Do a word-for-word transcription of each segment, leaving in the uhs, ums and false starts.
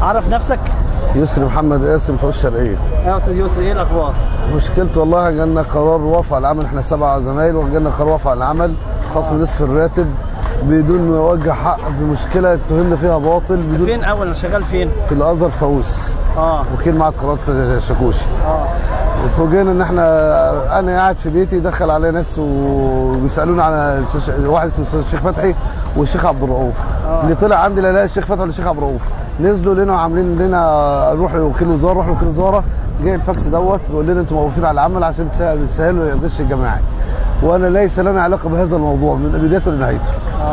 عرف نفسك. يسري محمد قاسم في الشرقيه. يا استاذ يسري، ايه الاخبار؟ مشكلته والله جالنا قرار وفاة العمل، احنا سبعه زمايل وجالنا قرار وفاة العمل خصم نصف الراتب بدون ما يوجه حق بمشكله اتهمنا فيها باطل. بدون فين اول شغال فين؟ في الازهر فاووس. اه وكيل معهد قناه الشاكوشي. اه فوجئنا ان احنا انا قاعد في بيتي دخل عليا ناس وبيسالوني على واحد اسمه الشيخ فتحي والشيخ عبد الرؤوف. آه. اللي طلع عندي لا لا الشيخ فتحي ولا الشيخ عبد الرؤوف. نزلوا لنا وعاملين لنا نروح لوكيل وزاره، نروح لوكيل وزاره، جاي الفاكس دوت بيقول لنا انتم موقوفين على العمل عشان بتسهلوا الغش الجماعي. وانا ليس لنا علاقه بهذا الموضوع من بدايته لنهايته.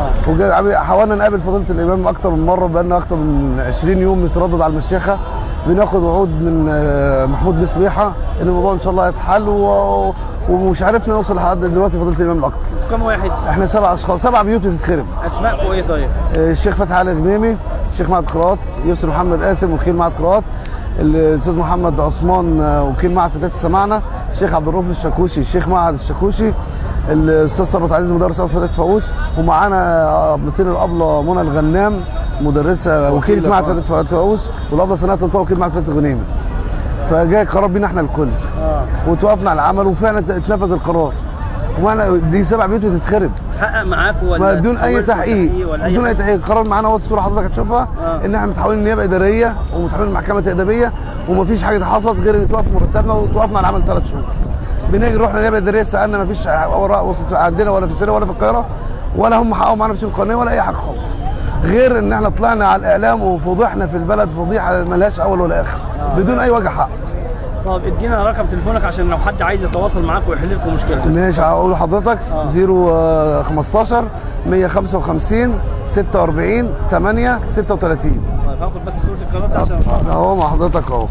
اه حاولنا نقابل فضيله الامام اكتر من مره، بقى لنا اكتر من عشرين يوم نتردد على المشيخه، بناخد وعود من محمود بن سميحه ان الموضوع ان شاء الله هيتحل و... ومش عرفنا نوصل لحد دلوقتي فضيله الامام الاكبر. كم واحد؟ احنا سبع اشخاص، سبع بيوت بتتخرب. اسماءكم ايه طيب؟ الشيخ فتحي علي غميمي، الشيخ معهد قراءات، يسري محمد قاسم وكيل معهد قراءات، الاستاذ محمد عثمان وكيل معهد فتاه السماعنه، الشيخ عبد الرؤوف الشاكوشي الشيخ معهد الشاكوشي، الاستاذ ثروت عزيز مدرس اول فتاه فاووس، ومعانا ابنتين الابله منى الغنام مدرسه وكيله معهد فتاه فاووس، والابله سناء طنطا وكيل معهد فتاه غنيمه. فجاء قرار بينا احنا الكل. اه وتوقفنا على العمل وفعلا اتنفذ القرار. ومعنا دي سبع بيوت بتتخرب. حقق معاكم ولا بدون اي تحقيق؟ بدون اي تحقيق. القرار معانا اهو، الصوره حضرتك هتشوفها. آه. ان احنا متحولين نيابه اداريه ومتحولين محكمه ادبيه ومفيش حاجه حصلت غير ان توقف مرتبنا وتوقفنا على العمل ثلاث شهور. بنيجي رحنا نيابه اداريه سالنا مفيش اوراق وصلت عندنا ولا في الشارع ولا في القاهره ولا هم حققوا معانا في القانونيه ولا اي حاجه خالص. غير ان احنا طلعنا على الاعلام وفضحنا في البلد فضيحه ملهاش اول ولا اخر. آه. بدون اي وجه حق. طب ادينا رقم تليفونك عشان لو حد عايز يتواصل معاك ويحل لكم مشكلتكم. ماشي هقول لحضرتك. آه. صفر خمستاشر مية خمسة وخمسين ستة وأربعين تمانية ستة وتلاتين. طيب هاخد بس صورة القناه عشان اهو مع حضرتك اهو.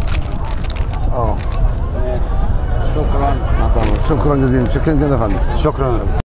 اه شكرا. شكرا جزيلا. شكرا جدا يا فندم. شكرا.